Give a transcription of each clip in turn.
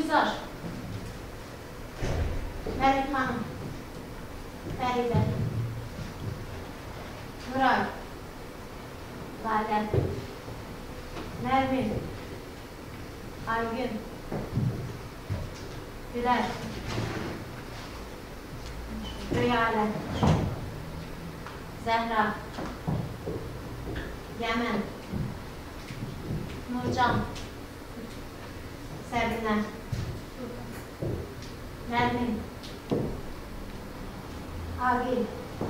Gülzar, Məlik xanım, Fəridə, Nuray, Lalə, Nərmin, Aygün, Gülər, Rüyalə, Zəhra, Yəmən, Nurcan, Səbinə, Nərmin, Agil,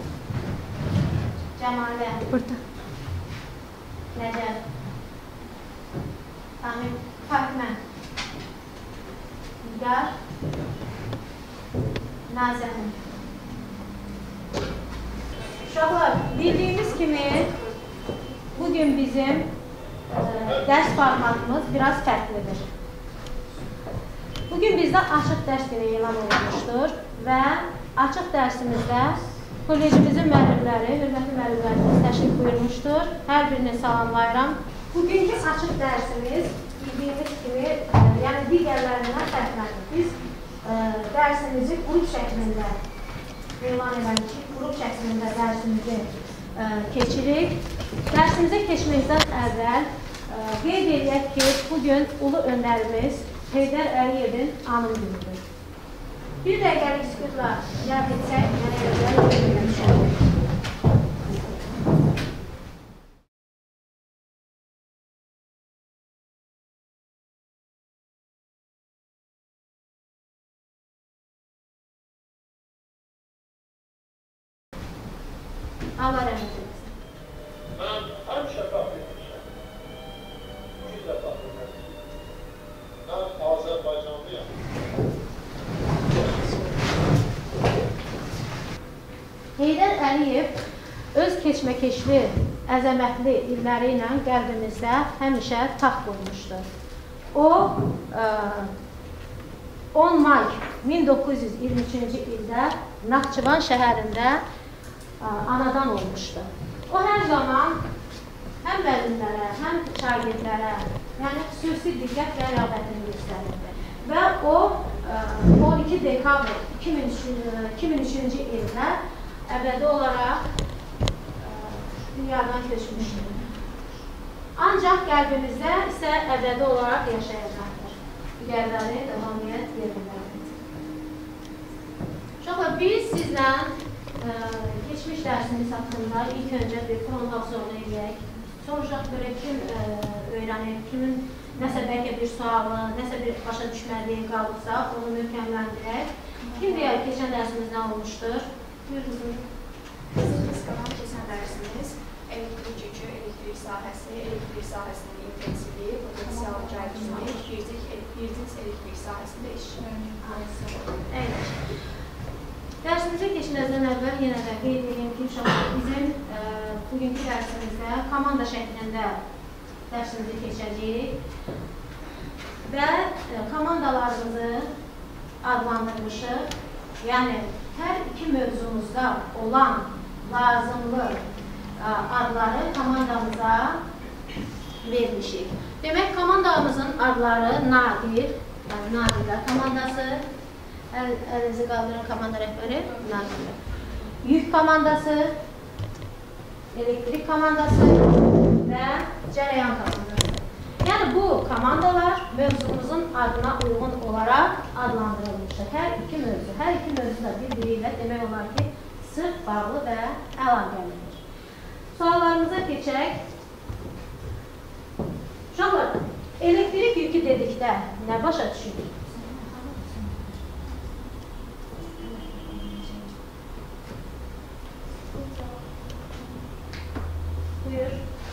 Cəmalə, Nəcəb, Fatmə, Nigar, Nazəmin. Uşaqlar, bildiyimiz kimi bugün bizim dərs formatımız biraz fərqlidir. Bugün bizdə açıq dərs günü elan olunmuşdur və açıq dərsimizdə kollecimizin müəllimləri, hörmətli müəllimlərimiz təşrif buyurmuşdur. Hər birini salamlayıram. Bugünkü açıq dərsimiz bildiyimiz kimi, yəni digərlərindən fərqlənir. Biz dərsimizi qrup şəklində elan eləmişik, qrup şəklində dərsimizi keçirik. Dərsimizə keçməkdən əvvəl qeyd edək ki, bugün ulu öndərimiz Heydər Əliyevin anım günüdür. Bir dəqiqəlik sükutla yad etsək, mənə gözəl öyrənmişəm. Allah rəhmət etsin. Mən həmişə fəxr etmişəm. Biz də fəxr etmişəm. Mən Azərbaycanlıyam. Heydər Əliyev öz keçməkeşli, əzəmətli illəri ilə qəlbimizdə həmişə taxt qoymuşdur. O, 10 may 1923-cü ildə Naxçıvan şəhərində anadan olmuşdu. O hər zaman həm müəllimlərə, həm şagirdlərə, yəni xüsusi diqqət və rəğbətini göstərirdi. Və o 12 dekabr 2003-cü ildə əbədi olaraq dünyadan köçmüşdür. Ancaq qəlbimizdə isə əbədi olaraq yaşayacaqdır. Digərləri davamiyyət yerindədir. Uşaqlar, biz sizlə geçmiş dərsimiz haqqında ilk öncə bir xronologiya eləyək. Soracaq görə kim öyrənir, kimin nəsə bəlkə bir sualı, nəsə bir başa düşmədiyi qalıbsa, onu möhkəmləndirək. Kim deyək, keçən dərsimiz nə olmuşdur? Buyurun. Biz qalan keçən dərsimiz elektrik yükü, elektrik sahəsinin intensivliyi, potensial cayıcılığı, bircik elektrik sahəsində işləyir. Evet. Dərsimizə keçməzdən əvvəl yenə də qeyd edeyim ki, bizim bugünkü dərsimizdə komanda şəklində dərsimizi keçəcəyik və komandalarımızı adlandırmışıq. Yəni, hər iki mövzumuzda olan lazımlı adları komandamıza vermişik. Demək, komandamızın adları Nadir, yəni Nadirlər komandası, əlinizi qaldırın komanda rəhbəri, Nadirlər. Yük komandası, elektrik komandası və cərəyan komandası. Yəni, bu komandalar mövzumuzun adına uyğun olaraq adlandırılmışdır. Hər iki mövzu da bir-biri ilə demək olar ki, sıx, bağlı və əlaqəlidir. Suallarımıza keçək. Uşaqlar, elektrik yükü dedikdə nə başa düşürük? Buyur.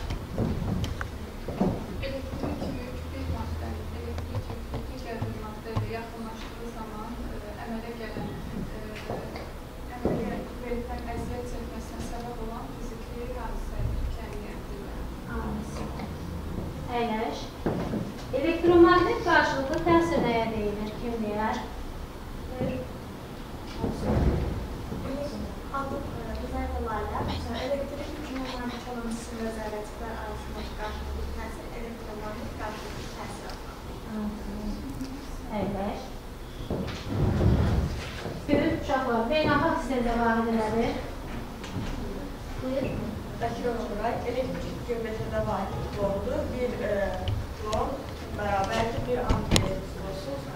Yaxınlaşdığı zaman əmələ gələn, əmələ verilən əziyyət çəkməsinə səbəb olan fiziki hadisədir, kəmiyyətdir. Əyləş. Elektromaqnet qarşılıqlı təsir nəyə deyilir? Kim deyər? Buyur. Güzel olaylar, elektrik hükümlerinin tanımsız nəzarətlər arasındakı qarşılıqlı təsir, elektromaqnet qarşılıqlı təsir adlanır. Əyləş. beynəlxalq hissədə vahidələri. Buyur. Bakıron olaraq elektrik geometriyada vahid oldu. Bir kulam bərabərdir bir amper olsun.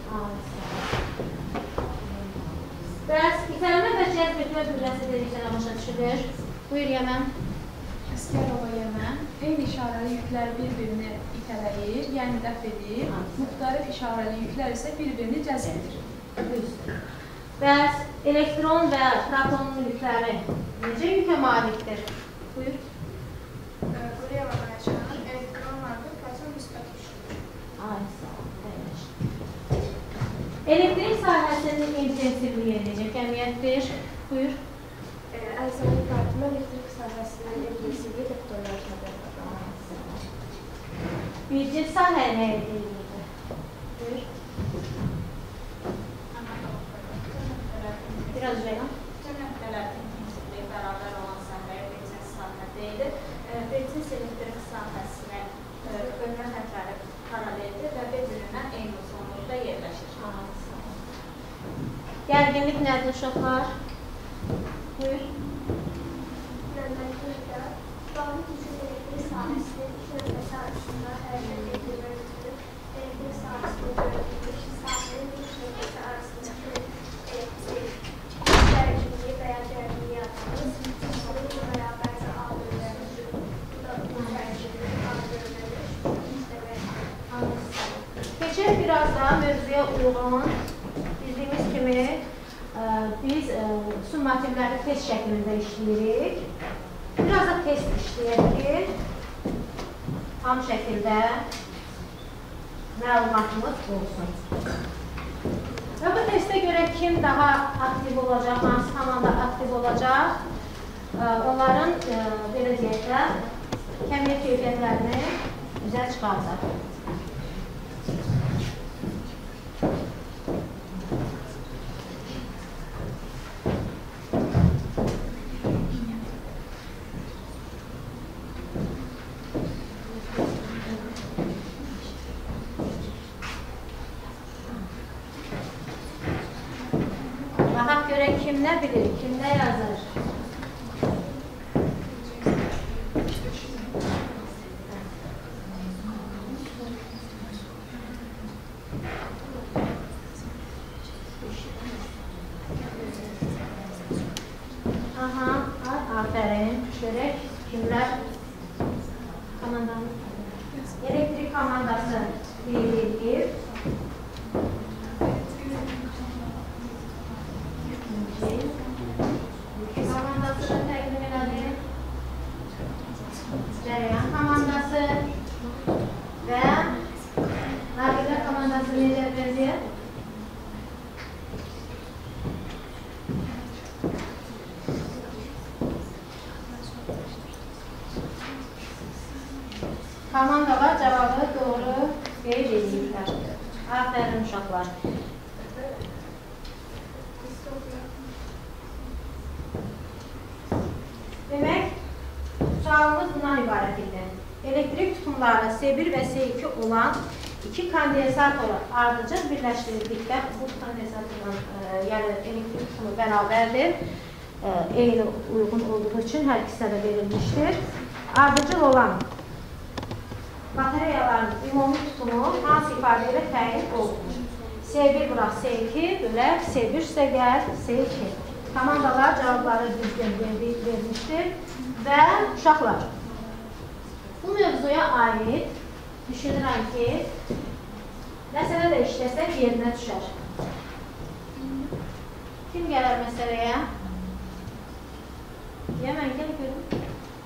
Bəs itəlmə və cəzb etmə qüvvəsi dedikdə başa düşülür. Buyur Yəmən. Əsgərova Yəmən eyni işarəli yüklər bir-birini itələyir, yəni dəf edir. Müxtəlif işarəli yüklər isə bir-birini cəzb edir. Bəs elektron və protonun yükləri necə yükə malikdir? Buyur. Quriyeva Ayşənin elektronlardır, proton müsbət yükdür. Ay, sağ ol. Elektrik sahəsinin intensivliyi necə kəmiyyətdir? Buyur. Əzəli Fatıma elektrik sahəsinin intensivliyi doktorlaşmadır. Bircil sahə nə edirdi? Buyur. Biraz rəyəm. Cəmlərin intensivliyi bərabər olan sahəyə Bertens sahə deyilir. Bertens elektrik sahəsinə bölmə xətləri paraleldir və bir-birindən eyni uzunluqda yerləşir. Gərginlik nədir uşaqlar? Buyur. Gərginlikdə bağlı gücün elektrik sahəsinin iki nöqtəsi arasında hərəkət edilməkdir. Elektrik sahəsində görülmüş sahənin iki nöqtəsi arasındakı elektrik gərginliyi və ya gərginliyi adlanır. Bununla bərabərcə A bölünür. Bu da bu gərginliyi A bölünür. Keçək biraz daha mövzuya uyğun. Bildiyimiz kimi biz summativləri test şəklində işləyirik. Biraz da test işləyək, tam şəkildə məlumatımız olsun. Və bu testə görə kim daha aktiv olacaq, hansı komanda aktiv olacaq, onların belə deyək də kəmiyyət keyfiyyətlərini üzə çıxaracaq. Kim nə bilir, kim nə yazır? Aha, aferin. Görək kimlər komandanın elektrik komandası bir. Komandasını təqdim elədi. Cərəyan komandası və Naqillər komandası necə vəziyyət? Komandalar cavabı doğru qeyd edirlər. Aferin uşaqlar. Demək, sualımız bundan ibarət idi. Elektrik tutumları S1 və S2 olan iki kondensator ardıcıl birləşdirildikdə bu kondensatorun yəni elektrik tutumu bərabərdir. Eyni uyğun olduğu üçün hər ikisi də verilmişdir. Ardıcıl olan batareyaların ümumi tutumu hansı ifadə ilə təyin olunur? S1 bura S2 bölək S1 isə gəl S2. Komandalar cavabları düzgün vermişdir və uşaqlar, bu mövzuya aid düşünürəm ki, məsələ də işləsək yerinə düşər. Kim gələr məsələyə? Yəmən, gəl görüm.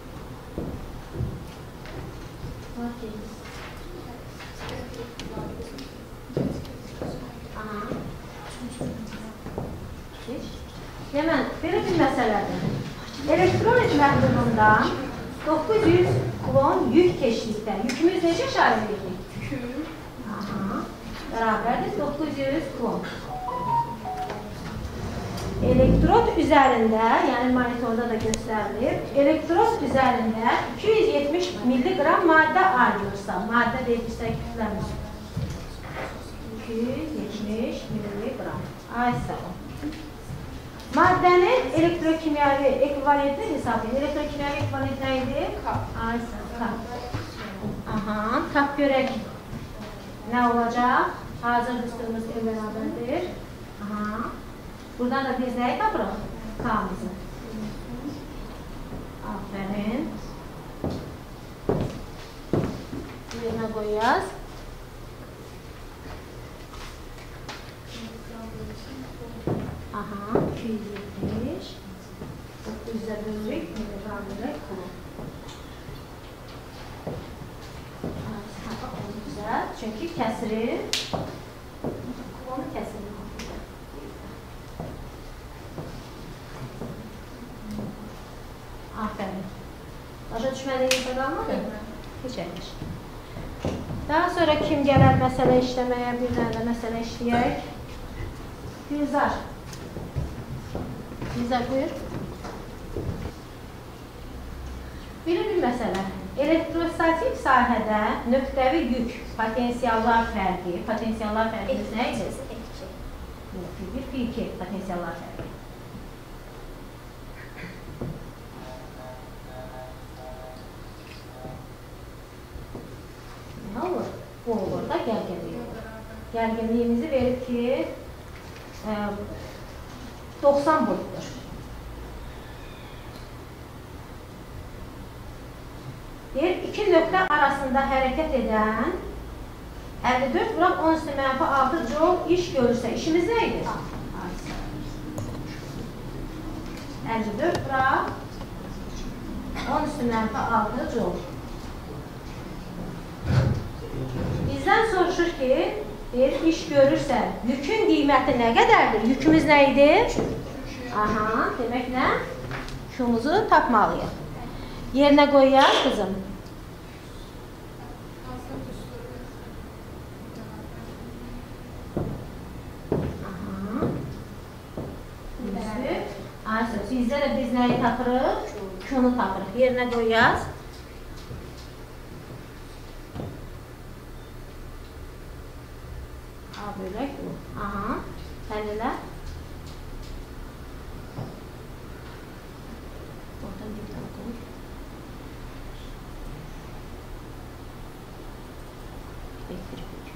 Yəmən, belə bir məsələdir. Elektronik məhdudundan 900 kulon yük keçdikdə yükümüz necə işarət edirik? Bərabərdir 900 kulon. Elektrod üzərində, yəni monitorda da göstərilir, elektrod üzərində 270 milliqram maddə ayrılırsa, maddə deyilirsə kütləmiz. 270 milliqram. Ay sağ ol. Maddənin elektrokimyəvi ekvivalentini hesab edin. Elektrokimyəvi ekvivalent nə idi? Kap. Kap. Aha, kap görək nə olacaq? Hazır qıstığımız el bərabərdir. Aha. Buradan da biz nəyi tapırıq? K-mızı. Aferin. Yerine qoyacağız. Aha, 270. 900'e bölürük, miligram kuru. Güzel, çünkü kəsiri, kulonu kəsiri. Aferin. Başa düşmədiyinizə qalmadı mı? Keçək. Daha sonra kim gələr məsələ işləməyə, bir dənə də məsələ işləyək? Gülzar. Gülzar, buyur. Birinci məsələ. Elektrostatik sahədə nöqtəvi yük, potensiallar fərqi. Potensiallar fərqimiz nə idi? P1, P2 potensiallar fərqi. Nə olur? Bu olur da gərginliyi olur. Gərginliyimizi verir ki 90 voltdur. Deyir, iki nöqtə arasında hərəkət edən 54 vuraq 10⁻6 joule iş görürsə, işimiz nə idi? 54 vuraq 10⁻6 joule. Bizdən soruşur ki, deyir, iş görürsə, yükün qiyməti nə qədərdir? Yükümüz nə idi? Aha, demək nə? Yükümüzü tapmalıyıq. Yerinə qoyaq, qızım. Aha. Bizdə də biz nəyi tapırıq? Q'nu tapırıq. Yerinə qoyaq. A bölək bu. Aha. Həll elə. Oradan bir dənə qoy. Elektrik yükü.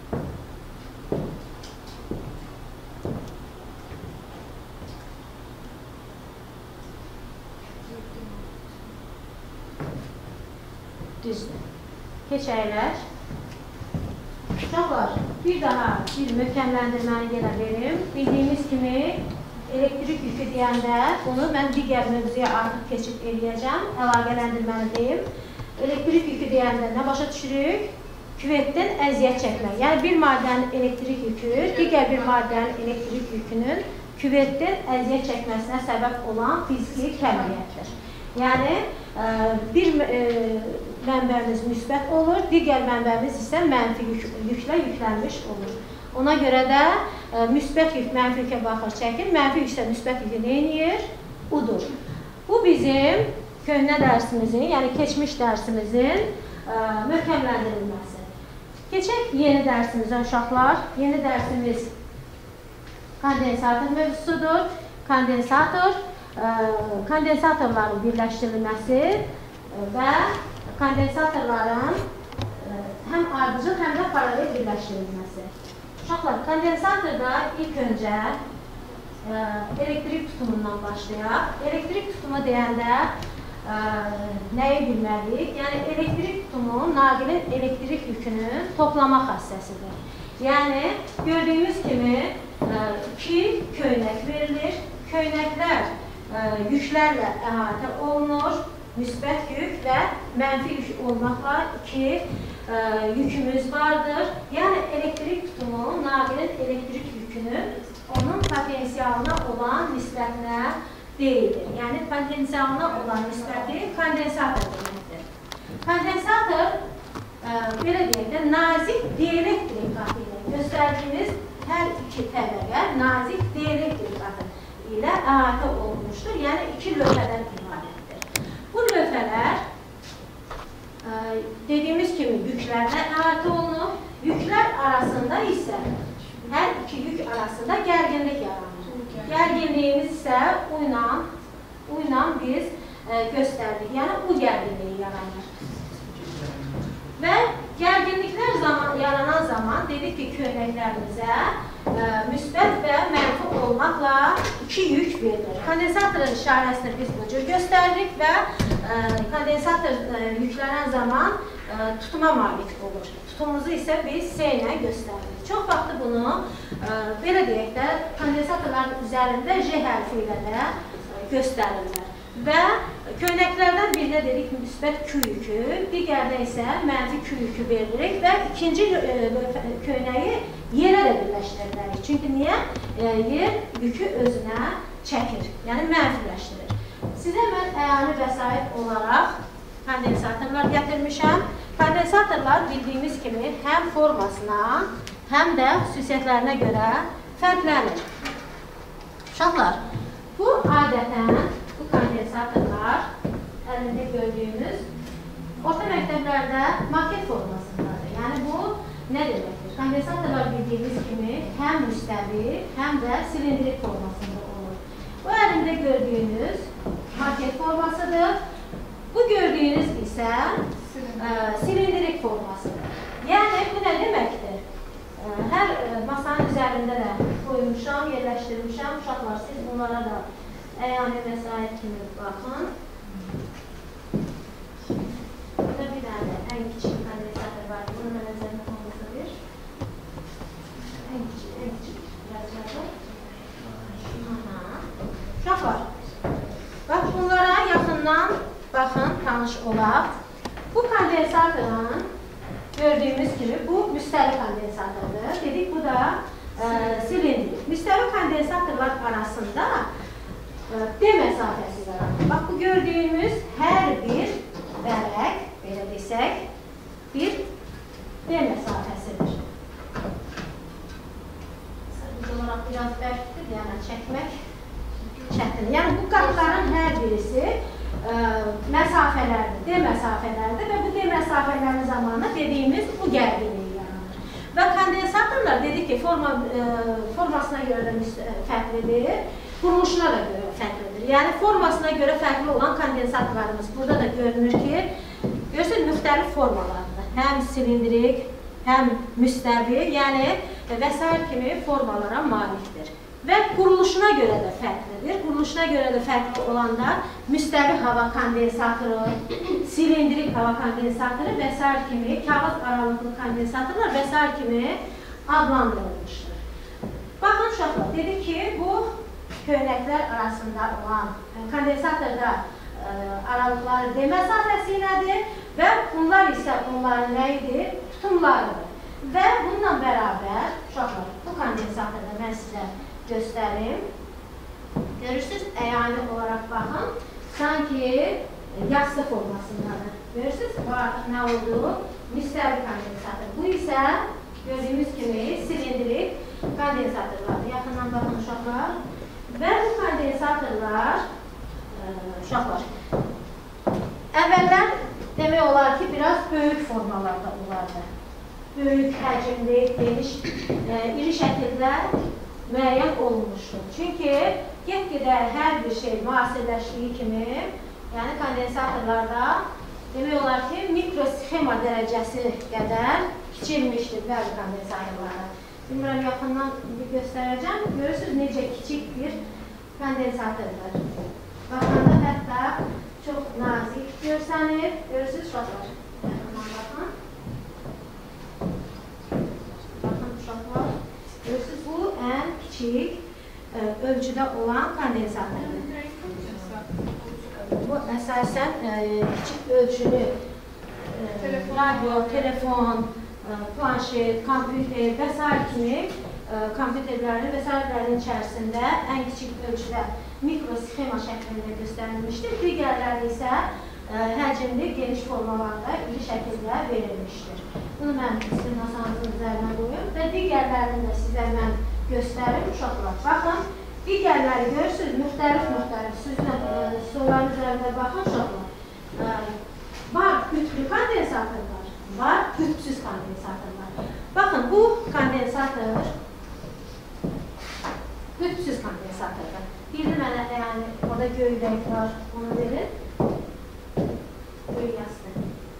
Düzdür. Keçəklər. Uşaqlar, bir daha bir möhkəmləndirməni yenə verim. Bildiyimiz kimi elektrik yükü deyəndə bunu mən digər mövzuya artıq keçid edəcəm. Əlaqələndirməni deyim. Elektrik yükü deyəndə nə başa düşürük? Küvetdən əziyyət çəkmək. Yəni bir maddənin elektrik yükü, digər bir maddənin elektrik yükünün küvetdən əziyyət çəkməsinə səbəb olan fiziki kəmiyyətdir. Yəni bir mənbəmiz müsbət olur, digər mənbəmiz isə mənfi yüklə yüklənmiş olur. Ona görə də müsbət yük mənfi yükə baxır çəkir, mənfi yük isə müsbət yükü neyinir? Udur. Bu bizim köhnə dərsimizin, yəni keçmiş dərsimizin möhkəmləndirilməsi. Keçək yeni dərsimizə uşaqlar. Yeni dərsimiz kondensator mövzusudur. Kondensatorların birləşdirilməsi və kondensatorların həm ardıcıl, həm də paralel birləşdirilməsi. Uşaqlar, kondensatorda ilk öncə elektrik tutumundan başlayaq. Elektrik tutumu deyəndə nəyi bilməliyik? Yəni, elektrik tutumu naqilin elektrik yükünün toplama xassəsidir. Yəni, gördüyümüz kimi iki köynək verilir. Köynəklər yüklərlə əhatə olunur. Müsbət yük və mənfi yük olmaqla iki yükümüz vardır. Yəni, elektrik tutumu naqilin elektrik yükünün onun potensialına olan nisbətinə deyildir. Yəni, potensialına olan nisbəti kondensator deməkdir. Kondensator, belə deyək də, nazik dielektrik qatı ilə göstərdiyimiz hər iki təbəqə nazik dielektrik qatı ilə əhatə olunmuşdur. Yəni, iki lövhədən ibarətdir. Bu lövhələr dediyimiz kimi yüklərlə əhatə olunub. Yüklər arasında isə hər iki yük arasında gərginlik yaranır. Gərginliyimiz isə U ilə biz göstərdik. Yəni, U gərginliyi yaranır. Və gərginliklər yaranan zaman dedik ki, köynəklərimizə müsbət və mənfi olmaqla 2 yük verilir. Kondensatorun işarəsini biz bu cür göstəririk və kondensator yüklənən zaman tutuma malik olur. Tutumuzu isə biz S ilə göstəririk. Çox vaxtı bunu, belə deyək də, kondensatorların üzərində J hərfi ilə də göstərirlər. Və köynəklərdən birinə dedik müsbət Q yükü, digərinə isə mənfi Q yükü veririk və ikinci köynəyi yerə də birləşdiririk. Çünki niyə? Yer yükü özünə çəkir, yəni mənfiləşdirir. Sizə mən əyani vəsait olaraq kondensatorlar gətirmişəm. Kondensatorlar bildiyimiz kimi həm formasına, həm də xüsusiyyətlərinə görə fərqlənir. Uşaqlar, bu adətən bu kondensatorlar əlində gördüyümüz orta məktəblərdə maket formasındadır. Yəni bu nə deməkdir? Kondensatorlar bildiyimiz kimi həm müstəvi, həm də silindrik formasında olur. Bu əlində gördüyünüz maket formasıdır. Bu gördüyünüz isə silindrik formasıdır. Yəni bu nə deməkdir? Hər masanın üzərində də qoymuşam, yerləşdirmişəm. Uşaqlar, siz bunlara da əyani vəsait kimi baxın. Burada bir dənə ən kiçik kondensator var. Bunu mənə zəhmət olmasa bir. Ən kiçik vəziyyətdir. Uşaqlar, bax bunlara yaxından baxın, tanış olaq. Bu kondensatorun gördüyümüz kimi bu müstəvi kondensatordur. Dedik, bu da silindrik. Müstəvi kondensatorlar arasında D məsafəsi yaranır. Bax, bu gördüyümüz hər bir vərəq, belə desək, bir D məsafəsidir. Sadəcə olaraq biraz bərkdir, yəni çəkmək çətin. Yəni, bu qatların hər birisi məsafələrdir, D məsafələrdir və bu D məsafələrinin zamanı dediyimiz bu gərginliyi yaranır. Və kondensatorlar dedik ki, formasına görə də fərqlidir, quruluşuna da görə fərqlidir. Yəni, formasına görə fərqli olan kondensatorlarımız burada da görünür ki, görürsünüz, müxtəlif formalardır. Həm silindrik, həm müstəvi, yəni və s. kimi formalara malikdir. Və quruluşuna görə də fərqlidir. Quruluşuna görə də fərqli olanda müstəvi hava kondensatoru, silindrik hava kondensatoru və s. kimi, kağız aralıqlı kondensatorlar və s. kimi adlandırılmışdır. Baxın, uşaqlar, dedik ki, bu köynəklər arasında olan kondensatorda aralıqları D məsafəsi ilədir və bunlar isə onların nəyidir? Tutumlarıdır. Və bununla bərabər, uşaqlar, bu kondensatorda mən sizə göstərim. Görürsünüz, əyani olaraq baxın, sanki yassı formasındadır. Görürsünüz, bu artıq nə oldu? Müstəvi kondensator. Bu isə gördüyümüz kimi silindrik kondensatorlardır. Yaxından baxın, uşaqlar. Və bu kondensatorlar, uşaqlar, əvvəllər demək olar ki, biraz böyük formalarda olardı. Böyük, həcmli, geniş, iri şəkildə müəyyən olunmuşdur. Çünki get-gedə hər bir şey müasirləşdiyi kimi, yəni kondensatorlarda demək olar ki, mikrosxema dərəcəsi qədər kiçilmişdir bəzi kondensatorlarda. Bilmirəm, yaxından bir göstərəcəm. Görürsünüz, necə kiçik bir kondensatordur. Baxanda hətta çox nazik görsənir. Görürsünüz, uşaqlar. Yaxından baxın. Baxın, uşaqlar. Görürsünüz, bu ən kiçik ölçüdə olan kondensatordur. Bu əsasən kiçik ölçülü radio, telefon, planşet, kompüter və s. kimi kompüterlərin və s.lərin içərisində ən kiçik ölçüdə mikrosxema şəklində göstərilmişdir. Digərləri isə həcmli, geniş formalarda iri şəkildə verilmişdir. Bunu mən sizin masanızın üzərinə qoyum və digərlərini də sizə mən göstərim, uşaqlar. Baxın, digərləri görürsünüz, müxtəlif, soruların üzərində baxın, uşaqlar. Var qütblü kondensatorlar, var qütbsüz kondensatorlar. Baxın, bu kondensator qütbsüz kondensatordur. Biri mənə, yəni, orada göy rəng var, onu verin. Göy yazdı.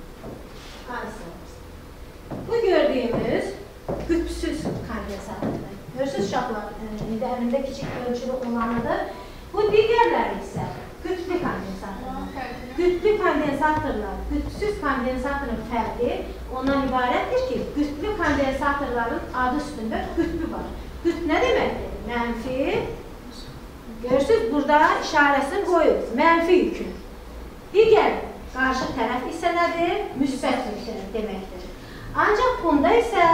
Bu gördüyümüz qütbsüz kondensatordur. Görürsünüz uşaqlar, indi əlimdə kiçik ölçülü olanıdır. Bu digərləri isə qütblü kondensatorlar. Qütblü kondensatorlar, qütbsüz kondensatorun fərqi ondan ibarətdir ki, qütblü kondensatorların adı üstündə qütbü var. Qütb nə deməkdir? Mənfi. Görürsünüz, burada işarəsini qoyub, mənfi yükü. Digər qarşı tərəf isə nədir? Müsbət yükü deməkdir. Ancaq bunda isə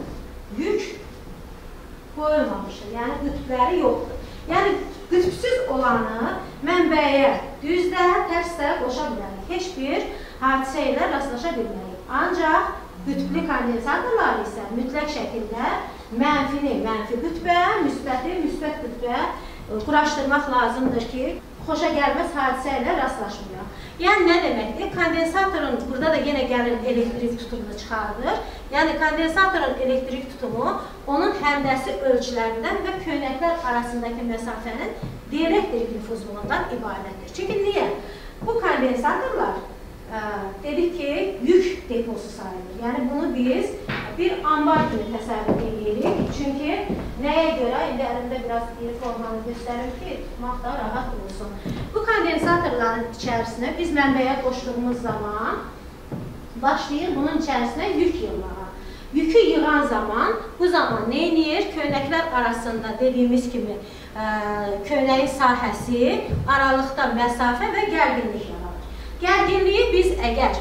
yük qoyulmamışdır, yəni qütbləri yoxdur. Yəni, qütbsüz olanı mənbəyə düzdə, tərsdə qoşa bilərik. Heç bir hadisə ilə rastlaşa bilmərik. Ancaq qütblü kondensatorlar isə mütləq şəkildə mənfini mənfi qütbə, müsbəti müsbət qütbə quraşdırmaq lazımdır ki, xoşa gəlməz hadisə ilə rastlaşmıyor. Yəni, nə deməkdir? Kondensatorun, burada da yenə gəlir elektrik tutumunu çıxardır. Yəni, kondensatorun elektrik tutumu onun həndəsi ölçülərindən və köynəklər arasındakı məsafənin dielektrik nüfuzluğundan ibarətdir. Çünki niyə? Bu kondensatorlar dedik ki, yük deposu sayılır. Yəni, bunu biz bir ambar kimi təsəvvür edirik. Çünki nəyə görə? İndi əlimdə biraz iri formanı göstərim ki, tutmaq da rahat olsun. Bu kondensatorların içərisinə biz mənbəyə qoşduğumuz zaman başlayır bunun içərisinə yük yığmağa. Yükü yığan zaman, bu zaman nə edir? Köynəklər arasında dediyimiz kimi köynəyin sahəsi, aralıqda məsafə və gərginlik yaradır. Gərginliyi biz əgər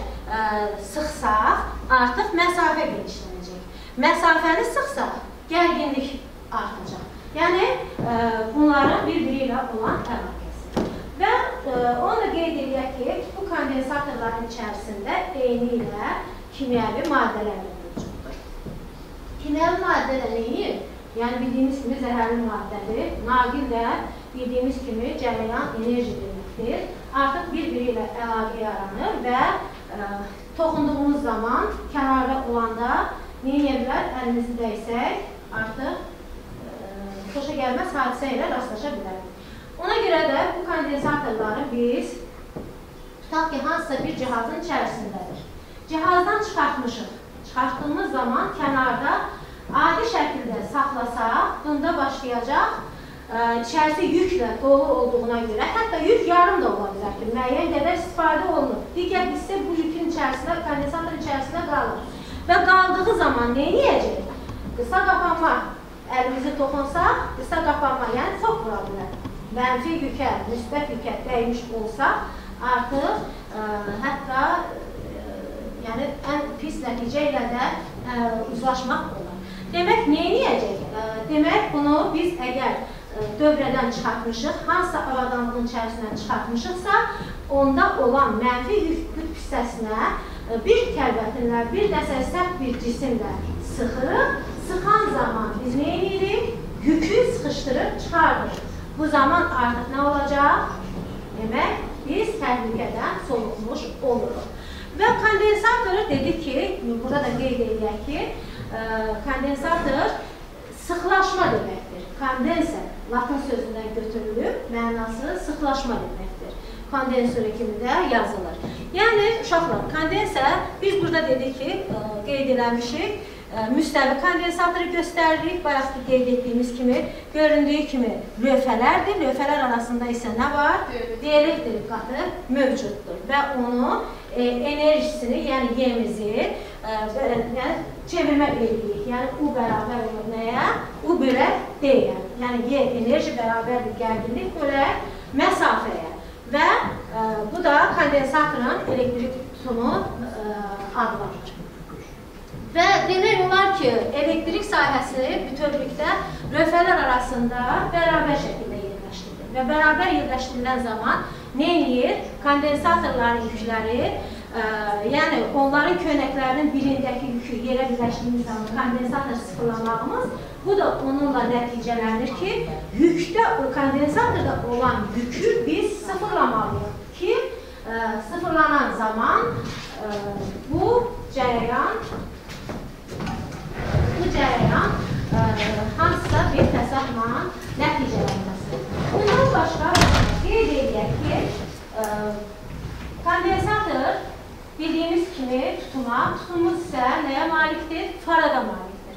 sıxsaq, artıq məsafə genişlənəcək. Məsafəni sıxsaq, gərginlik artacaq. Yəni, bunların bir-biri ilə olan əlaqəsi. Və onu da qeyd edək ki, bu kondensatorların içərisində eyni ilə kimyəvi maddələr mövcuddur. Kimyəvi maddə də neyir? Yəni, bildiyimiz kimi zəhərli maddədir. Naqil də bildiyimiz kimi cərəyan enerji deməkdir. Artıq bir-biri ilə əlaqə yaranır və toxunduğumuz zaman, kənarda olanda neyə bilər? Əlimizi dəysək, artıq xoşa gəlməz hadisə ilə rastlaşa bilərik. Ona görə də bu kondensatorları biz tutaq ki, hansısa bir cihazın içərisindədir. Cihazdan çıxartmışıq. Çıxartdığımız zaman kənarda adi şəkildə saxlasaq, bunda başlayacaq içərisi yüklə dolu olduğuna görə, hətta yük yarım da ola bilər ki, müəyyən qədər istifadə olunur. Digər hissə bu yükün içərisində, kondensatorun içərisində qalır. Və qaldığı zaman nə edəcək? Qısa qapanma, əlimizi toxunsaq, qısa qapanma, yəni çox vura bilər. Mənfi yükə, müsbət yükə dəymiş olsaq, artıq hətta ən pis nəticə ilə də uzlaşmaq olur. Demək, nə edəcək? Demək, bunu biz əgər dövrədən çıxartmışıq, hansısa avadanlığın içərisindən çıxartmışıqsa, onda olan mənfi yük hissəsinə bir kəlbətinlə, bir dəsə sərt bir cisimlə sıxırıq. Sıxan zaman biz nə edirik? Yükü sıxışdırıb çıxardırıq. Bu zaman artıq nə olacaq? Demək, biz təhlükədən soluqmuş oluruq. Və kondensatoru dedik ki, burada da qeyd edək ki, kondensator sıxlaşma deməkdir. Kondenser, latın sözündən götürülüb, mənası sıxlaşma deməkdir. Kondensör kimi də yazılır. Yəni, uşaqlar, kondenser, biz burada dedik ki, qeyd eləmişik, müstəvi kondensatoru göstəririk. Bayaq ki, qeyd etdiyimiz kimi, göründüyü kimi lövhələrdir. Lövhələr arasında isə nə var? Dielektrik qatı mövcuddur və onu enerjisini, yəni Y-mizi çevirmə edirik. Yəni, U bərabər olur nəyə? U bölək D-yə. Yəni, Y enerji bərabərdir gərginlik bölək məsafəyə. Və bu da kondensatorun elektrik tutumu adlanır. Və demək olar ki, elektrik sahəsi bütövlükdə lövhələr arasında bərabər şəkildə yerləşdirilir. Və bərabər yerləşdirilən zaman nə edir? Kondensatorların yükləri, yəni onların köynəklərinin birindəki yükü yerə birləşdiyimiz zaman kondensator sıfırlamağımız, bu da onunla nəticələnir ki, yükdə, o kondensatorda olan yükü biz sıfırlamalıyıq ki, sıfırlanan zaman bu cərəyan hansısa bir təsərrüflə nəticələnir. başqa qeyd edək ki, kondensator bildiyimiz kimi tutumumuz isə nəyə malikdir? Farada malikdir.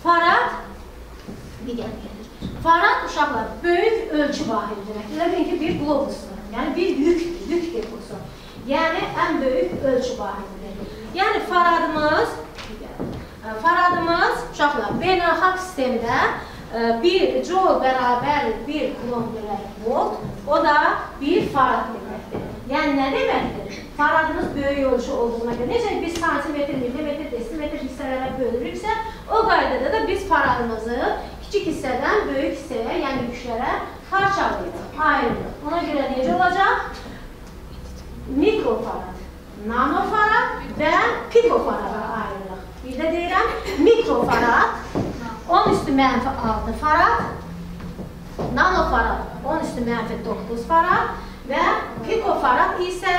Farad uşaqlar böyük ölçü vahidi deməkdir. Elə bilin ki, bir qlobusdur. Yəni bir yük deposu. Yəni ən böyük ölçü vahididir. Yəni faradımız uşaqlar beynəlxalq sistemdə 1 joule bərabər 1 kulomb volt, o da 1 farad deməkdir. Yəni nə deməkdir? Faradımız böyük ölçü olduğuna görə, necə biz santimetr, millimetr, desimetr hissələrə bölürüksə, o qaydada da biz faradımızı kiçik hissədən böyük hissəyə, yəni yüklərə parçalayırıq, ayırırıq. Ona görə necə olacaq? Mikrofarad, nanofarad və pikofarada ayırırıq. Bir də deyirəm, mikrofarad 10⁻6 farad, nanofarad 10⁻9 farad və pikofarad isə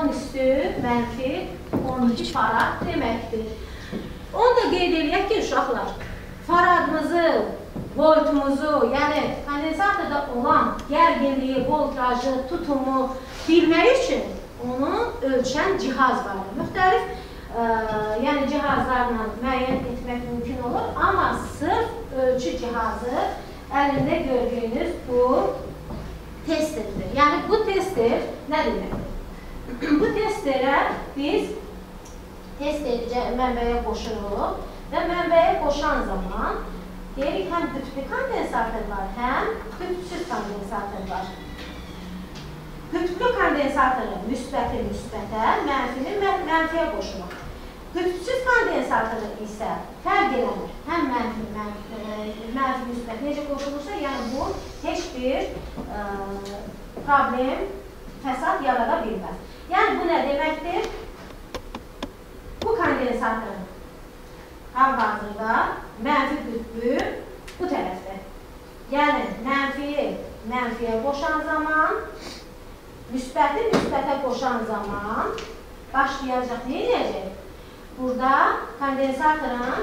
10⁻12 farad deməkdir. Onu da qeyd edək ki, uşaqlar, faradımızı, voltumuzu, yəni kondensatorda olan gərginliyi, voltajı, tutumu bilmək üçün onu ölçən cihaz vardır. Müxtəlif yəni cihazlarla müəyyən etmək mümkün olur, amma sırf ölçü cihazı əlində gördüyünüz bu testerdir. Yəni bu tester nə deməkdir? Bu testerə biz tester mənbəyə qoşuruq və mənbəyə qoşan zaman deyirik həm tüplü kondensator var, həm tüpsüz kondensator var. Tüplü kondensatoru müsbəti müsbətə, mənfini mənfiyə qoşulur. Tüpsüz kondensatoru isə fərq eləmir. Həm mənfi müsbət necə qoşulursa, yəni bu heç bir problem, fəsad yarada bilməz. Yəni bu nə deməkdir? Bu kondensatorun hal-hazırda mənfi qütbü bu tərəfdir. Yəni mənfiyə qoşan zaman, müsbəti müsbətə qoşan zaman başlayacaq, nə edəcək? Burada kondensatorun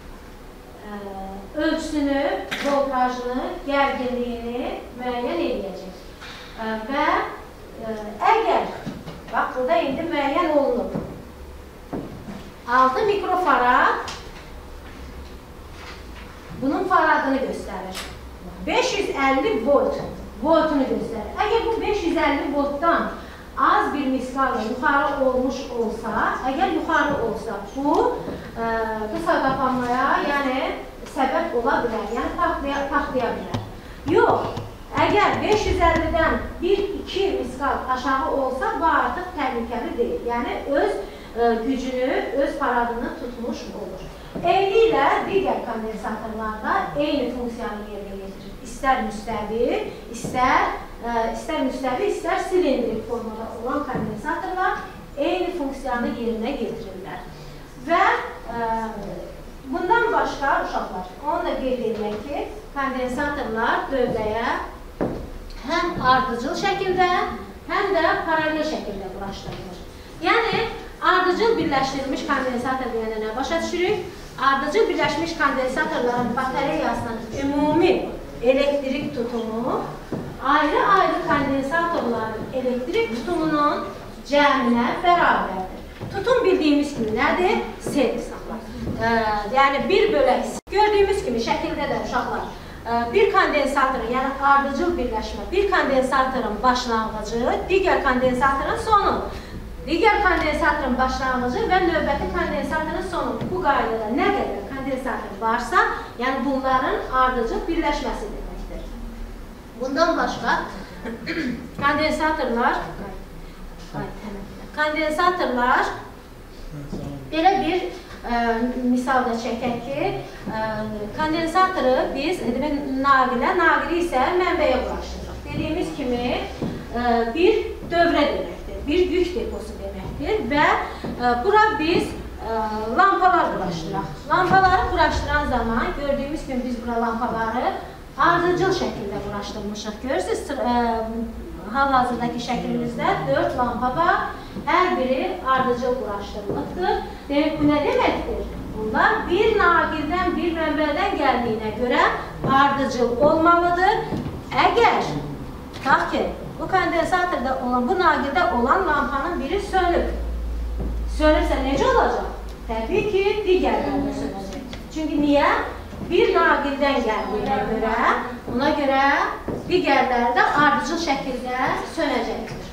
ölçüsünü, voltajını, gərginliyini müəyyən edəcək. Və əgər, bax burada indi müəyyən olunub, 6 mikrofarad bunun faradını göstərir. 550 voltunu göstərir. Əgər bu 550 voltdan az bir miqdarla yuxarı olmuş olsa, əgər yuxarı olsa, bu qısa qapanmaya, yəni səbəb ola bilər, yəni partlaya bilər. Yox, əgər 550-dən 1-2 miqdar aşağı olsa, bu artıq təhlükəli deyil. Yəni öz gücünü, öz faradını tutmuş olur. Eyni ilə digər kondensatorlarda eyni funksiyanı yerinə yetirir. İstər müstəvi, istər silindrik formada olan kondensatorlar eyni funksiyanı yerinə yetirirlər. Və bundan başqa uşaqlar, onu da qeyd edək ki, kondensatorlar dövrəyə həm ardıcıl şəkildə, həm də paralel şəkildə quraşdırılır. Yəni, ardıcıl birləşdirilmiş kondensator deyəndə nə başa düşürük? Ardıcıl birləşmiş kondensatorların batareyasının ümumi elektrik tutumu ayrı-ayrı kondensatorların elektrik tutumunun cəminə bərabərdir. Tutum bildiyimiz kimi nədir? Sel. Yəni, bir bölək. Gördüyümüz kimi şəkildə də uşaqlar, bir kondensatorun, yəni ardıcıl birləşmə, bir kondensatorun başlanğıcı, digər kondensatorun sonu. Digər kondensatorun başlanğıcı və növbəti kondensatorun sonu. Bu qaydada nə qədər kondensator varsa, yəni bunların ardıcıl birləşməsi deməkdir. Bundan başqa kondensatorlar belə bir misal da çəkək ki, kondensatoru biz naqili isə mənbəyə quraşdırırıq. Dediyimiz kimi bir dövrə deməkdir, bir yük deposu deməkdir və bura biz lampalar quraşdırırıq. Lampaları quraşdıran zaman gördüyümüz kimi biz bura lampaları ardıcıl şəkildə quraşdırmışıq. Görürsünüz, hal-hazırdakı şəklimizdə 4 lampa var, hər biri ardıcıl quraşdırılıbdır. Demək, bu nə deməkdir? Bunlar bir naqildən, bir mənbədən gəldiyinə görə ardıcıl olmalıdır. Əgər Tutaq ki, bu kondensatorda olan, bu naqildə olan lampanın biri sönüb. Sönürsə necə olacaq? Təbii ki, digərlərdə sönəcək. Çünki niyə? Bir naqildən gəldiyinə görə, ona görə digərləri də ardıcıl şəkildə sönəcəkdir.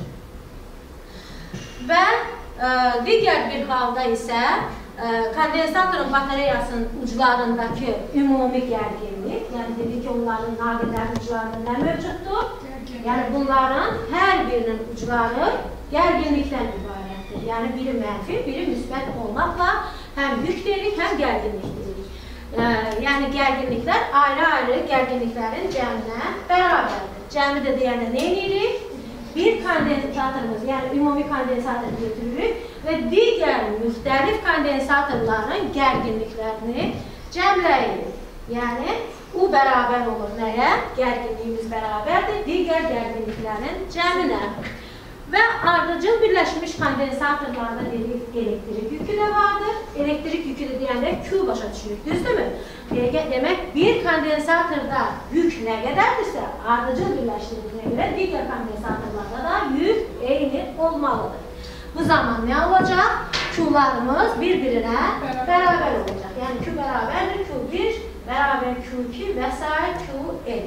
Və digər bir halda isə kondensatorun batareyasının uclarındakı ümumi gərginlik, yəni dedik ki, onların naqillərin uclarında nə mövcuddur? Yəni bunların hər birinin ucları gərginlikdən ibarətdir. Yəni biri mənfi, biri müsbət olmaqla həm yük deyirik, həm gərginlik deyirik. Yəni gərginliklər ayrı-ayrı gərginliklərin cəminə bərabərdir. Cəmi də deyəndə nə edirik? Bir kondensatorumuz, yəni ümumi kondensatoru götürürük və digər müxtəlif kondensatorların gərginliklərini cəmləyirik. Yəni, U bərabər olur nəyə? Gərginliyimiz bərabərdir digər gərginliklərin cəminə. Və ardıcıl birləşmiş kondensatorlarda dedik, elektrik yükü də vardır. Elektrik yükü də deyəndə Q başa düşürük, düzdürmü? Demək, bir kondensatorda yük nə qədərdirsə, ardıcıl birləşdirdiyinə görə digər kondensatorlarda da yük eyni olmalıdır. Bu zaman nə olacaq? Q'larımız bir-birinə bərabər olacaq. Yəni, Q bərabərdir, Q1 bərabər Q2 və s. Qn.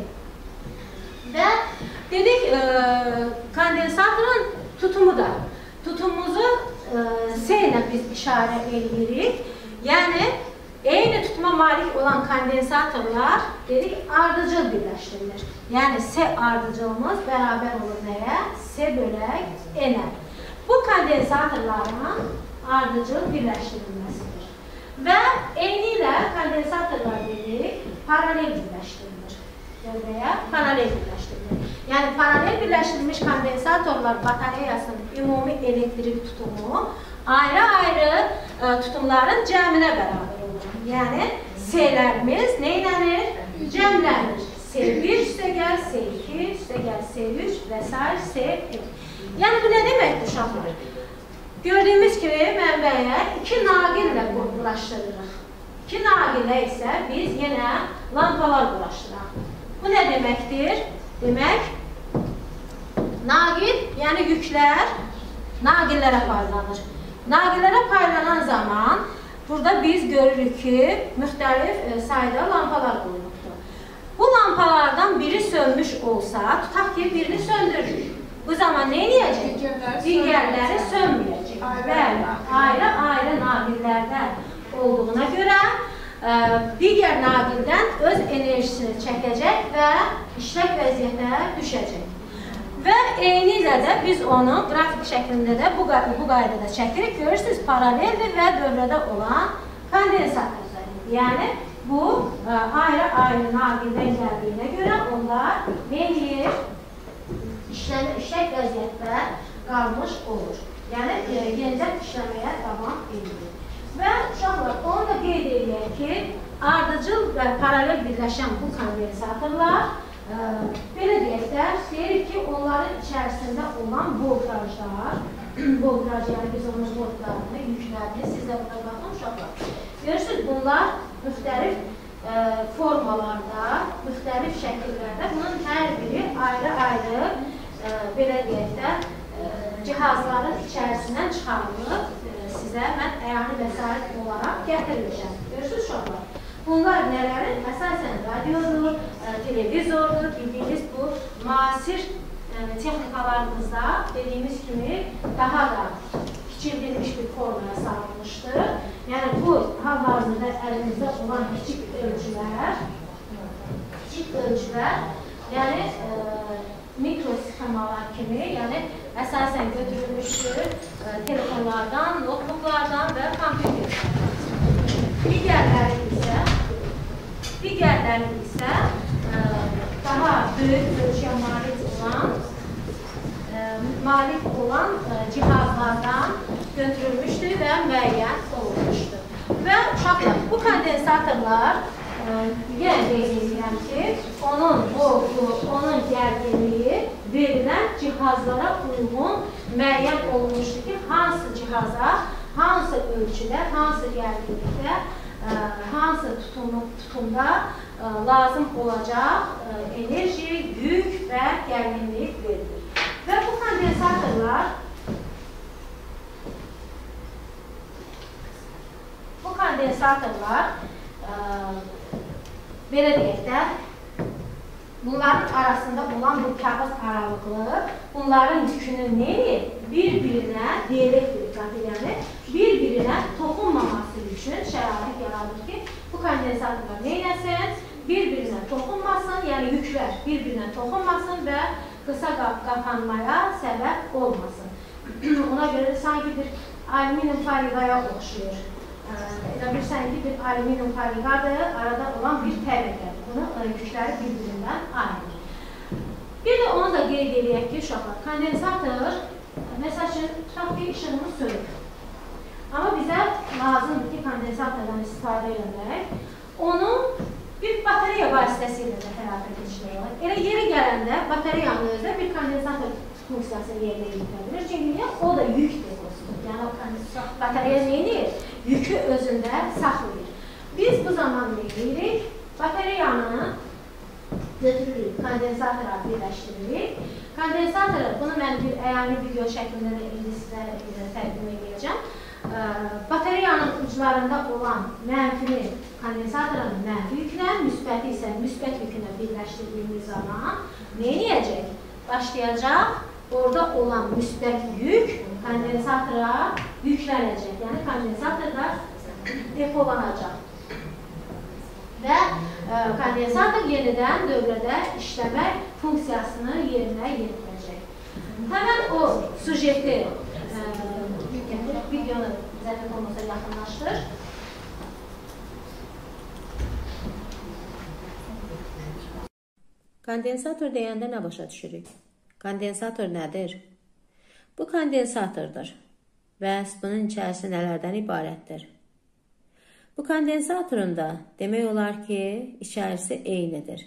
Və dedik, kondensatorun tutumu da. Tutumumuzu S ilə biz işarə edirik. Yəni, eyni tutuma malik olan kondensatorlar dedik, ardıcıl birləşdirilir. Yəni, S ardıcılımız bərabər olur nəyə? S bölək N-ə. Bu kondensatorların ardıcıl birləşdirilməsidir. Və eyni ilə kondensatorlar dedik, paralel birləşdirilir. Dövrəyə paralel birləşdirilir. Yəni, paralel birləşdirilmiş kondensatorlar batareyasının ümumi elektrik tutumu ayrı-ayrı tutumların cəminə bərabər olur. Yəni, S-lərimiz nə ilənir? Cəmlənir. S1 üstəgəl, S2 üstəgəl, S3 və s. S. Yəni, bu nə deməkdir uşaqlar? Gördüyümüz kimi mənbəyə iki naqillə quraşdırırıq. İki naqilə isə biz yenə lampalar quraşdıraq. Bu nə deməkdir? Demək, naqil, yəni yüklər naqillərə paylanır. Naqillərə paylanan zaman burada biz görürük ki, müxtəlif sayda lampalar qoyulubdur. Bu lampalardan biri sönmüş olsa, tutaq ki, birini söndürürük. Bu zaman nə edəcək? Digərləri sönməyəcək. Bəli, ayrı-ayrı naqillərdə olduğuna görə digər naqildən öz enerjisini çəkəcək və işlək vəziyyətə düşəcək. Və eyni ilə də biz onu qrafik şəklində də bu qaydada çəkirik. Görürsünüz, paraleldir və dövrədə olan kondensatorlar. Yəni, bu ayrı-ayrı naqildən gəldiyinə görə onlar nə edir? İşlək vəziyyətdə qalmış olur. Yəni, yenidən işləməyə davam edilir. Və uşaqlar, onu da qeyd edək ki, ardıcıl və paralel birləşən bu kondensatorlar belə deyək ki, onların içərisində olan voltajlar, voltaj, yəni biz onun voltlarını, yüklərini, siz də burada baxın uşaqlar. Görürsünüz, bunlar müxtəlif formalarda, müxtəlif şəkillərdə, bunun hər biri ayrı-ayrı, belə deyək də, cihazların içərisindən çıxarılıb, sizə mən əyani vəsait olaraq gətiriləcəm. Görürsünüz uşaqlar? Bunlar nələrin? Əsasən radiodur, televizordur, bildiyiniz bu müasir texnikalarımızda dediyimiz kimi daha da kiçildilmiş bir formaya salınmışdır. Yəni bu hal-hazırda əlimizdə olan kiçik ölçülər, yəni mikrosxemalar kimi, yəni əsasən götürülmüşdür telefonlardan, notebooklardan və kompüterlərdən. Digərləri isə daha böyük ölçüyə malik olan cihazlardan götürülmüşdür və müəyyən olunmuşdur. Və uşaqlar, bu kondensatorlar yenə deyilirəm ki, onun voltu, onun gərginliyi verilən cihazlara uyğun müəyyən olunmuşdur ki, hansı cihaza, hansı ölçüdə, hansı gərginlikdə hansı tutumda lazım olacaq enerji, yük və gərginlik verilir. Və bu kondensatorlar belə deyək də, bunların arasında olan bu kağız aralıqlı, bunların yükünü neyir? Bir-birinə dielektrik yəni bir-birinə toxunmaması üçün şərait yaradır ki, bu kondensatorlar neyləsin? Bir-birinə toxunmasın, yəni yüklər bir-birinə toxunmasın və qısa qapanmaya səbəb olmasın. Ona görə sanki bir alüminium fariqaya oxşuyur. Elə bilirsən ki, bir alüminium fariqadır, arada olan bir təbəqədir. Bunu yükləri bir-birindən ayırır. Bir də onu da qeyd edək ki, uşaqlar, kondensator, məsəl üçün, tutaq ki, işığımız sönür. Amma bizə lazımdır ki, kondensatordan istifadə etmək, onu bir batareya vasitəsilə də həyata keçirmək olar. Elə yeri gələndə batareyanın özdə bir kondensator funksiyasını yerinə yetirir. Çünki o da yük deposudur. Yəni, o batareya neyini? Yükü özündə saxlayır. Biz bu zaman nə edirik? Batareyanı götürürük, kondensatora birləşdiririk. Kondensatora, bunu mən bir əyani video şəklində də indi sizə təqdim edəcəm. Batareyanın uclarında olan mənfini kondensatorun mənfi yüklə, müsbəti isə müsbət yükünə birləşdirdiyimiz zaman nə edəcək? Başlayacaq, orada olan müsbət yük kondensatora yüklənəcək. Yəni, kondensatorda depolanacaq. Və kondensator yenidən dövrədə işləmək funksiyasını yerinə yetirəcək. Həmən o sujeti videonu zəhmət olmasa yaxınlaşdır. Kondensator deyəndə nə başa düşürük? Kondensator nədir? Bu kondensatordur. Bəs bunun içərisi nələrdən ibarətdir? Bu kondensatorun da demək olar ki, içərisi eynidir.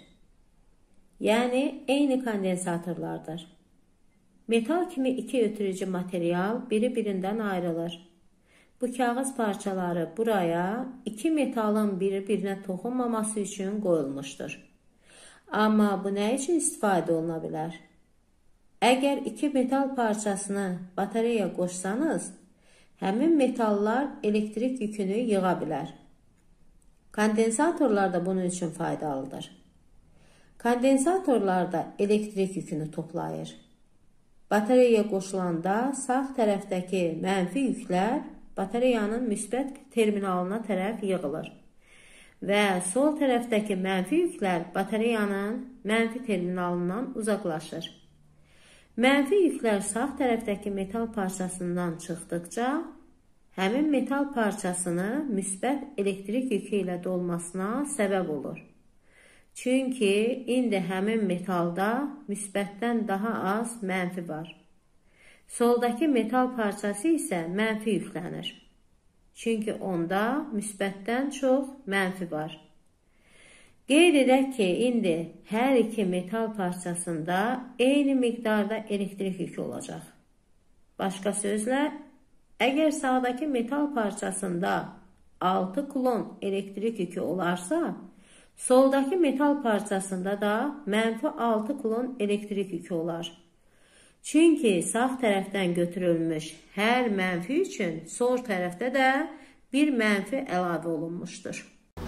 Yəni, eyni kondensatorlardır. Metal kimi iki ötürücü material biri-birindən ayrılır. Bu kağız parçaları buraya iki metalın biri-birinə toxunmaması üçün qoyulmuşdur. Amma bu nə üçün istifadə oluna bilər? Əgər iki metal parçasını batareya qoşsanız, həmin metallar elektrik yükünü yığa bilər. Kondensatorlar da bunun üçün faydalıdır. Kondensatorlar da elektrik yükünü toplayır. Batareya qoşulanda sağ tərəfdəki mənfi yüklər batareyanın müsbət terminalına tərəf yığılır və sol tərəfdəki mənfi yüklər batareyanın mənfi terminalından uzaqlaşır. Mənfi yüklər sağ tərəfdəki metal parçasından çıxdıqca, həmin metal parçasını müsbət elektrik yükü ilə dolmasına səbəb olur. Çünki indi həmin metalda müsbətdən daha az mənfi var. Soldakı metal parçası isə mənfi yüklənir. Çünki onda müsbətdən çox mənfi var. Qeyd edək ki, indi hər iki metal parçasında eyni miqdarda elektrik yükü olacaq. Başqa sözlə, əgər sağdakı metal parçasında 6 kulon elektrik yükü olarsa, soldakı metal parçasında da mənfi 6 kulon elektrik yükü olar. Çünki sağ tərəfdən götürülmüş hər mənfi üçün sol tərəfdə də bir mənfi əlavə olunmuşdur.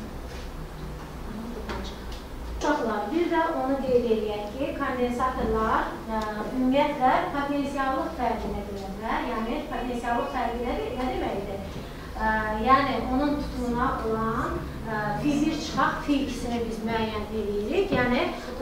Uşaqlar, bir də onu qeyd edək ki, kondensatorlar ümumiyyətlə potensiallıq fərqinə görə, yəni potensiallıq fərqi nə deməkdir? Yəni onun tutumuna olan F1 çıxaq, F2-sini biz müəyyən edirik. Yəni,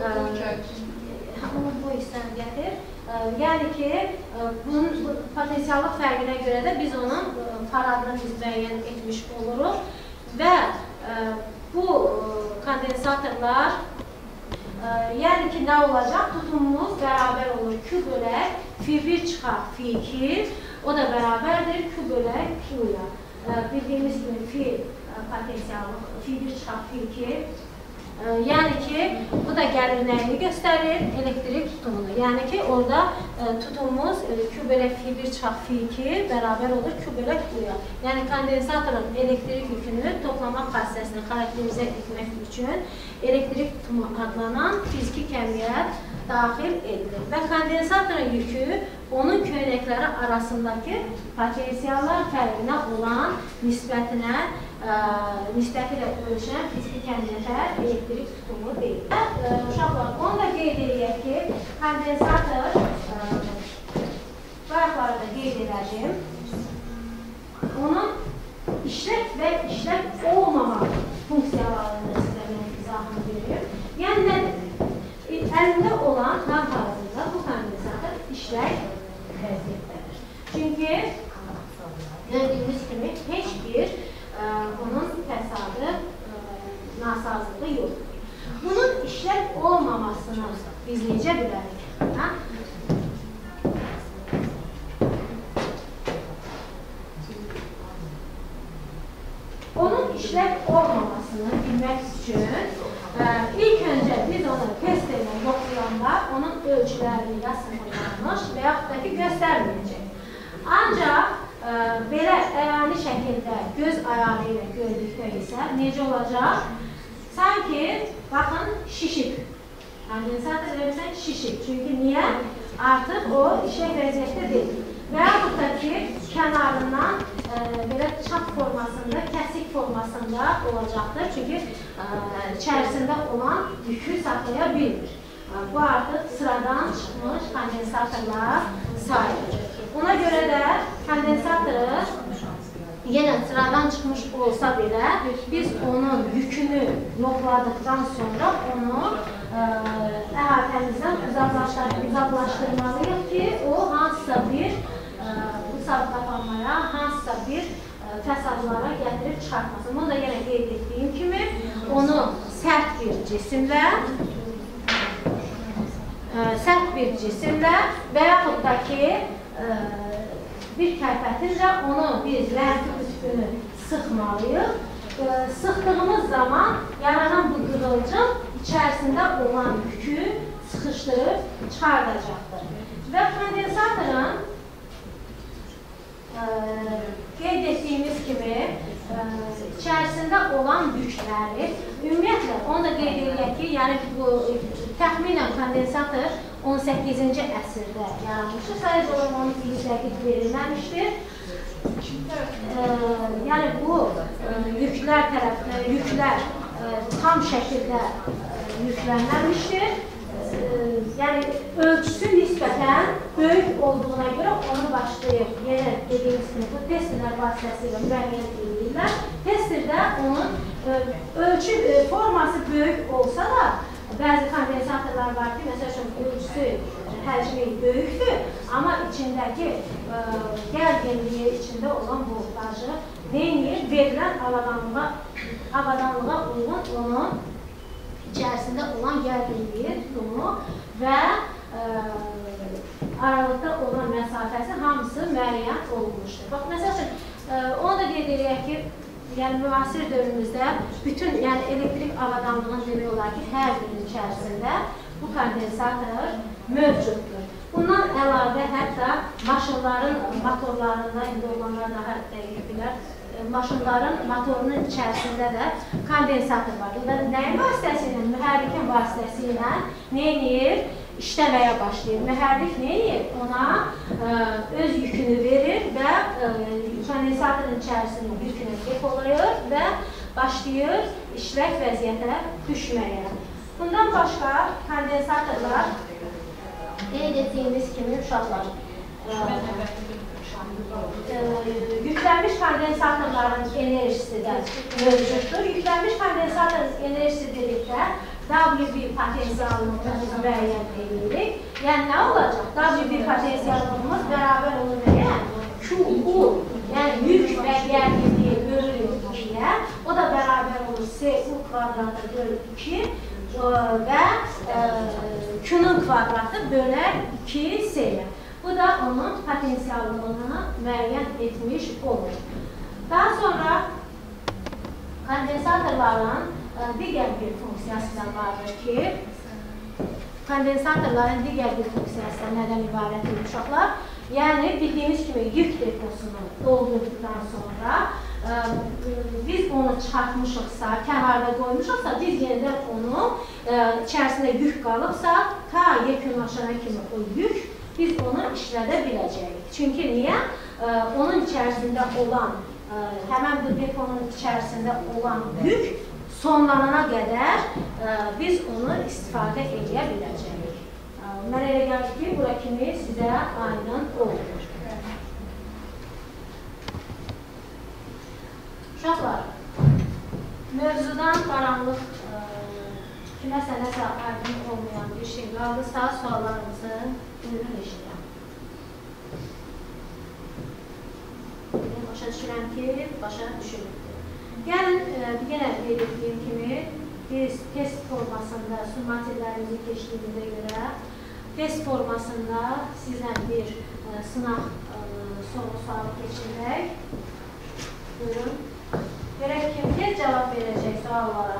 onu bu hissəni gətir. Yəni ki, bunun potensiallıq fərqinə görə də biz onun faradını biz müəyyən etmiş oluruq və bu kondensatorlar, yəni ki, nə olacaq? Tutumumuz bərabər olur. Q bölək F1 çıxaq, F2, o da bərabərdir Q bölək Q-ya. Bildiyimiz kimi F potensiallıq F1 çıxaq, F2 Yəni ki, bu da gəlir nəyini göstərir? Elektrik tutumunu. Yəni ki, orada tutumumuz kübelək F1 çarpı F2 bərabər olur kübelək U'ya. Yəni kondensatorun elektrik yükünü toplama xassəsini xarakterizə etmək üçün elektrik tutumu adlanan fiziki kəmiyyət daxil edilir. Və kondensatorun yükü onun köynəkləri arasındakı potensiallar fərqinə olan nisbəti ilə ölçülən fiziki kəmiyyətə elektrik tutumu deyilir. Uşaqlar, onu da qeyd edək ki, kondensator, bayaqları da qeyd edəcəm, onun işlək və işlək olmama funksiyalarını sizə mən izahını verir. Yəni nədir? Əlində olan hal-hazırda bu kondensator işlək vəziyyətdədir. Çünki gördüyümüz kimi heç bir onun fəsadı, nasazlığı yoxdur. Bunun işlək olmamasını biz necə bilərik? Onun işlək olmamasını bilmək üçün ilk öncə biz onu test ilə yoxlayanda onun ölçülərini ya sıfırlanmış və yaxud da ki göstərməyəcək. Ancaq belə əyani şəkildə göz ayağı ilə gördükdə isə necə olacaq? Sanki, baxın, şişib. Kondensator verirsən şişib. Çünki niyə? Artıq o işlək vəziyyətdə deyil. Və yaxud da ki, kənarından belə çap formasında, kəsik formasında olacaqdır. Çünki içərisində olan yükü saxlaya bilmir. Bu artıq sıradan çıxmış kondensatorlar sayılır. Ona görə də kondensatoru yenə sıradan çıxmış olsa belə biz onun yükünü yoxladıqdan sonra onu əhatəmizdən uzaqlaşdırmalıyıq ki, o hansısa bir bu sabitləmaya, hansısa bir fəsadlara gətirib çıxartmasın. Bunu da yenə qeyd etdiyim kimi onu sərt bir cisimlə və yaxud da ki bir kərpətinlə onu biz lənti üstünü sıxmalıyıq. Sıxdığımız zaman yaranan bu qığılcım içərisində olan yükü sıxışdırıb çıxardacaqdır. Və kondensatorun qeyd etdiyimiz kimi içərisində olan yükləri ümumiyyətlə, onu da qeyd edək ki, yəni bu təxminən kondensator 18-ci əsrdə yaranmışdır. Sadəcə olaraq onun fili dəqiq verilməmişdir. Yəni bu yüklər tam şəkildə yüklənməmişdir. Yəni ölçüsü nisbətən böyük olduğuna görə onu başlayıb yenə dediyimiz kimi bu testerlər vasitəsilə müəyyən edirlər. Testerdə onun ölçü forması böyük olsa da bəzi kondensatorlar var ki, məsəl üçün ölçüsü, həcmi böyükdür, amma içindəki gərginliyi içində olan voltajı neyinir? Verilən avadanlığa uyğun onun içərisində olan gərginliyi, tutumu və aralıqda olan məsafəsi hamısı müəyyən olunmuşdur. Bax, məsəl üçün, onu da qeyd edək ki, yəni müasir dövrümüzdə bütün elektrik avadanlığının demək olar ki, hər birinin içərisində bu kondensator mövcuddur. Bundan əlavə hətta maşınların motorlarında, indi olanlar daha dəqiq bilər, maşınların motorunun içərisində də kondensator var. Nəyin vasitəsilə? Mühərrikin vasitəsilə neyinir? İşləməyə başlayır. Mühərrik neyinir? Ona öz yükünü verir və kondensatorun içərisinin yükünü depolayır və başlayır işlək vəziyyətə düşməyə. Bundan başqa kondensatorlar qeyd etdiyimiz kimi uşaqlar yüklənmiş kondensatorların enerjisi də mövcuddur. Yüklənmiş kondensatorun enerjisi dedikdə WB potensialımız müəyyən edirik. Yəni nə olacaq? WB potensialımız bərabər olur nəyə? QU, yəni yük və gərginliyi bölürük 2-yə. O da bərabər olur CU kvadratı bölü 2 və Q'nun kvadratı bölək 2C-yə. Bu da onun potensialını müəyyən etmiş olur. Daha sonra kondensatorların digər bir funksiyası da vardır ki, kondensatorların digər bir funksiyası nədən ibarətdir uşaqlar? Yəni, bildiyimiz kimi yük deposunu doldurduqdan sonra biz onu çıxartmışıqsa, kənarda qoymuşuqsa, biz yenidən onu içərisində yük qalıbsa, ta yekunlaşana kimi o yük biz onu işlədə biləcəyik. Çünki niyə? Onun içərisində olan, həmən bu deponun içərisində olan yük sonlanana qədər biz onu istifadə edə biləcəyik. Mən elə gəldi ki, bura kimi sizə aydın olur. Uşaqlar, mövzudan qaranlıq kiməsə nəsə aydın olmayan bir şey qaldısa, suallarınızı buyurun eşidirəm. Başa düşürəm ki, başa düşürübdür. Gəlin, yenə belirtdiyim kimi, biz test formasında summativlərimizi keçdiyimizə görə test formasında sizlə bir sınaq sualı keçirək. Buyurun. Görək kim tez cavab verəcək suallara.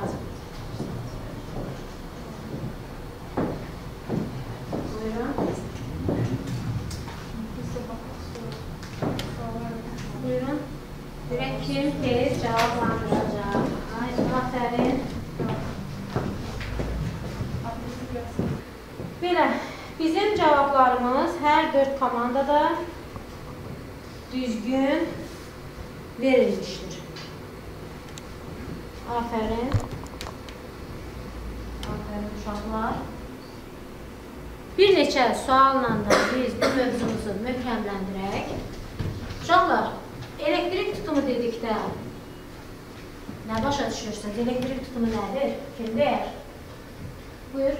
Buyurun. Buyurun. Görək kim tez cavablandıracaq. Aferin. Belə, bizim cavablarımız hər 4 komandada düzgün verilmişdir. Aferin. Aferin uşaqlar. Bir neçə sualla da biz bu mövzumuzu möhkəmləndirək. Uşaqlar, elektrik tutumu dedikdə nə başa düşürsünüz? Elektrik tutumu nədir? Kim deyər? Buyur.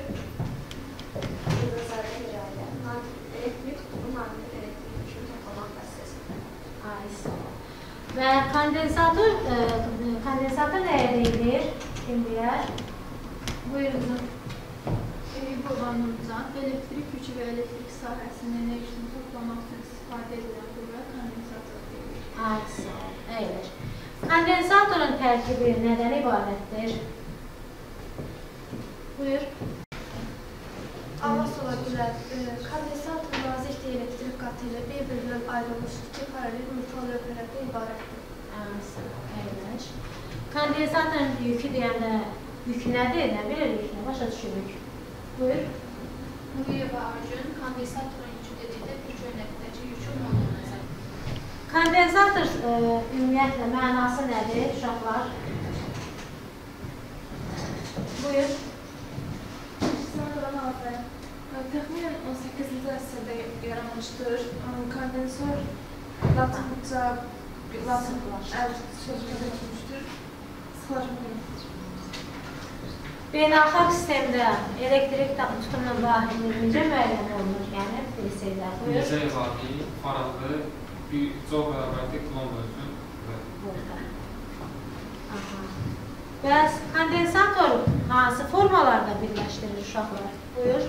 Elektrik tutumu magnet elektrik üçün toplamaq vasitəsidir. Və kondensator nəyə deyilir? Kim deyər? Buyurun. Qurbanımızdan elektrik yükü və elektrik sahəsinin enerjisini toplamaq üçün istifadə edilən qüvvə kondensator deyilir. Əyləş. Kondensatorun tərkibi nədən ibarətdir? Buyur. Avaz ola bilər. Kondensator nazikli elektrik qatı ilə bir-birindən ayrılmış iki paralel metal röpərəkdən ibarətdir. Əyləş. Kondensatorun yükü deyəndə yük nədir? Nə bilirik? Nə başa düşürük? Buyur. Müqayisə və arjun kondensatorun yükü dedikdə bir köynəkdəki yükün olmalıdır. Kondensator ümumiyyətlə mənası nədir, uşaqlar? Buyur. Kondensatorun adı təxminən 18-ci əsrdə yaranmışdır. Kondensor Latinca sözünə dönmüşdür. Sıxlaşmışdır. Beynəlxalq sistemdə elektrik tutumunun vahidi necə müəyyən olunur? Yəni, bilsəklər. Buyur. Necə izahi, faraxlı, bir çox bərabərli klon bölsün. Burada. Bəs kondensator hansı formalarda birləşdirilir uşaqlar? Buyur.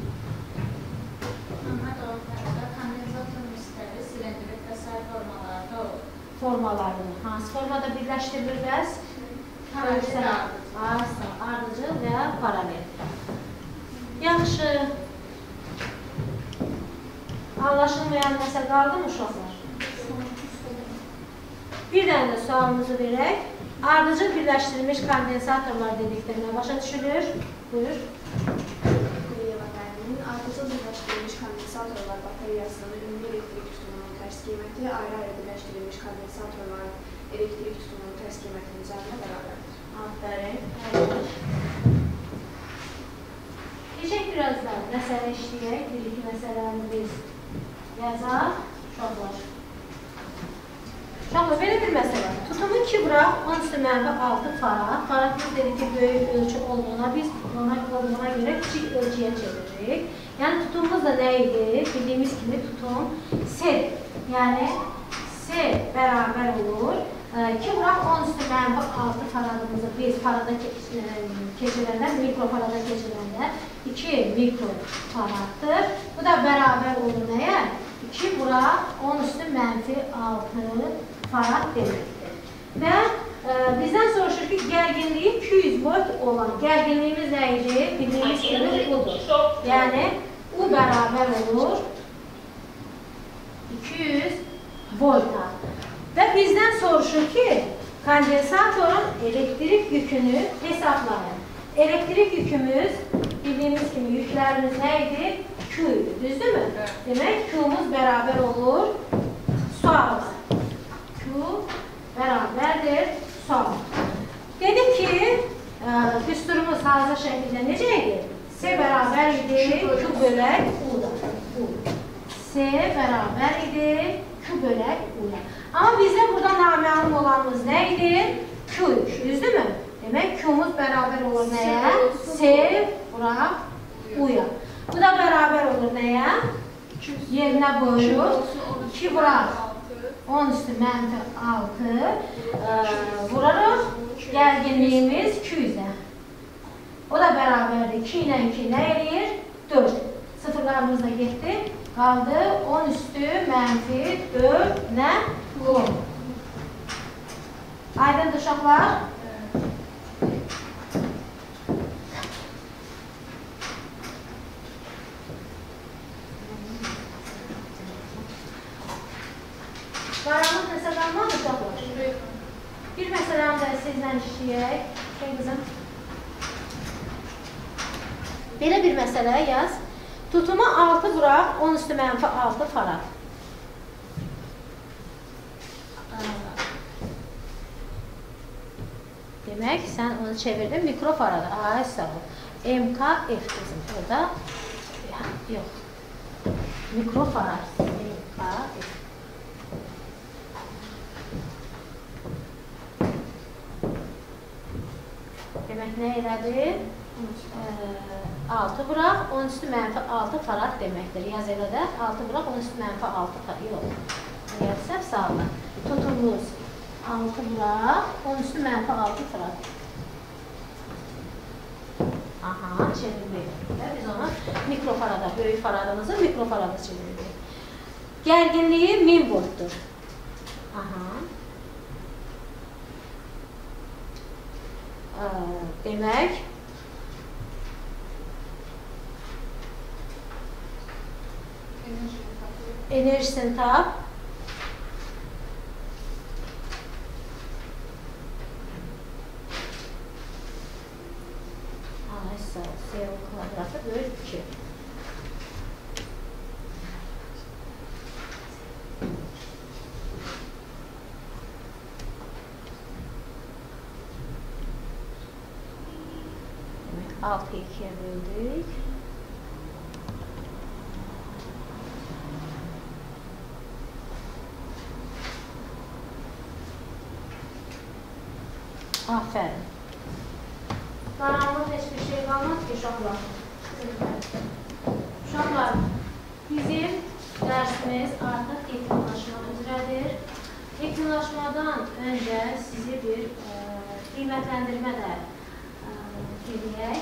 Kondensator müstəvi, silindrik və sair formalarda olur. Formalarını hansı formada birləşdirilir bəs? Ardıcıl və paralel. Yaxşı. Anlaşılmayan nəsə qaldı mı uşaqlar? Bir dənə də sualımızı verək. Ardıcıl birləşdirilmiş kondensatorlar dedikdə nə başa düşülür? Buyur. Ardıcıl birləşdirilmiş kondensatorlar batariyasının ümumi elektrik tutumunun tərs qiyməti ayrı-ayrı birləşdirilmiş kondensatorların elektrik tutumunun tərs qiymətinin üzərində bərabərdir. Aferin. Keçək birazdan məsələ işləyək. Bir-iki məsələni biz yazaq. Uşaqlar. Uşaqlar, belə bir məsələ. Tutumu 2 bıraq, 10⁻6 farad. Faradımız dedik ki, böyük ölçü olduğuna biz ona görə kiçik ölçüyə çeviririk. Yəni, tutumumuz da nə idi? Bildiyimiz kimi tutum S-dir. Yəni, S bərabər olur. 2 bıraq 10⁻6 faradımızı biz farada keçiləndə, mikrofarada keçiləndə 2 mikrofaraddır. Bu da bərabər olur nəyə? 2 bıraq 10⁻6 farad deməkdir. Və bizdən soruşur ki, gərginliyi 200 volt olan gərginliyimiz nə idi? Bildiyimiz kimi budur. Yəni, U bərabər olur 200 volta. Və bizdən soruşur ki, kondensatorun elektrik yükünü hesablayın. Elektrik yükümüz, bildiyimiz kimi yüklərimiz nə idi? Q idi, düzdürmü? Demək, Q'muz bərabər olur sual. Q bərabərdir sual. Dedik ki, düsturumuz hazır şəkildə necə idi? S bərabər idi, Q bölək U-da. S bərabər idi, Q bölək U-da. Amma bizdə burada naməlum olanımız nə idi? Q idi, düzdürmü? Demək, Q'muz bərabər olur nəyə? S bura U-ya. Bu da bərabər olur nəyə? Yerinə qoyuruq. 2 bura 10 üstü mənfi 6 vurarıq. Gərginliyimiz 200-ə. O da bərabərdir. 2 ilə 2 nə eləyir? 4. Sıfırlarımız da getdi. Qaldı 10 üstü mənfi 4 nə? 10. Aydındır uşaqlar? Qaranlıq nəsə qalmadı uşaqlar? Bir məsələni də sizlə işləyək. Qızım. Belə bir məsələ yaz. Tutuma 6 buraq, 10 üstü mənfi 6 farad. Demək, sən onu çevirdin mikrofarada. Ay, sağ ol. MKF qızım. Orada yox. Mikrofarad. MKF. Demək, nə elədir? 6 buraq, 10 üstü mənfi 6 farad deməkdir. Yaz elə də 6 buraq, 10 üstü mənfi 6 farad. Yox. Yəni, səhv sağla. Tutumuz 6 buraq, 10 üstü mənfi 6 farad. Aha, çevirdik. Biz onu mikrofarada, böyük faradımızı mikrofarada çevirdik. Gərginliyi 1000 voltdur. Aha. Demək, enerjisini tap. Ay, sağ ol. S kvadratı böl 2. Demək, 6'yı 2'ye böldük. Aferin. Qaranlıq heç bir şey qalmaz ki, uşaqlar. Uşaqlar, bizim dərsimiz artıq yekunlaşmaq üzrədir. Yekunlaşmadan öncə sizi bir qiymətləndirmə də edək.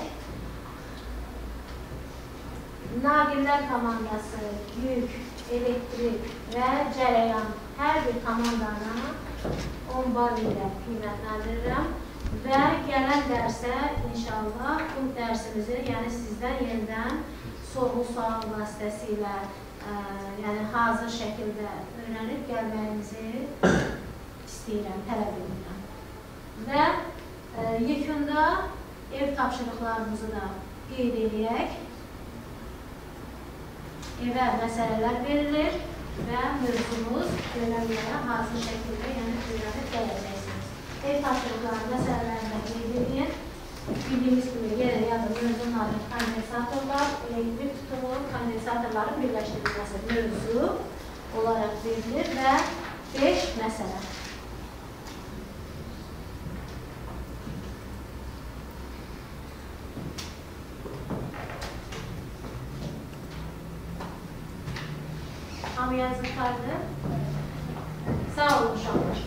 Naqillər komandası, yük, elektrik və cərəyan hər bir komandana 10 bal ilə qiymətləndirirəm və gələn dərsə inşallah bu dərsimizi, yəni sizdən yenidən sorğu-sual vasitəsilə, yəni hazır şəkildə öyrənib gəlməyinizi istəyirəm, tələb edirəm. Və yekunda ev tapşırıqlarımızı da qeyd edək. Evə məsələlər verilir və mövzumuz öyrənməyə hazır şəkildə, yəni öyrənib gələcəksiniz. Ev tapşırıqları məsələlərini qeyd edin. Bildiyimiz kimi yenə yazın mövzunun adı kondensatorlar, elektrik tutumu, kondensatorların birləşdirilməsi mövzu olaraq verilir və 5 məsələ. Hamı yazdıqlardır. Sağ olun uşaqlar.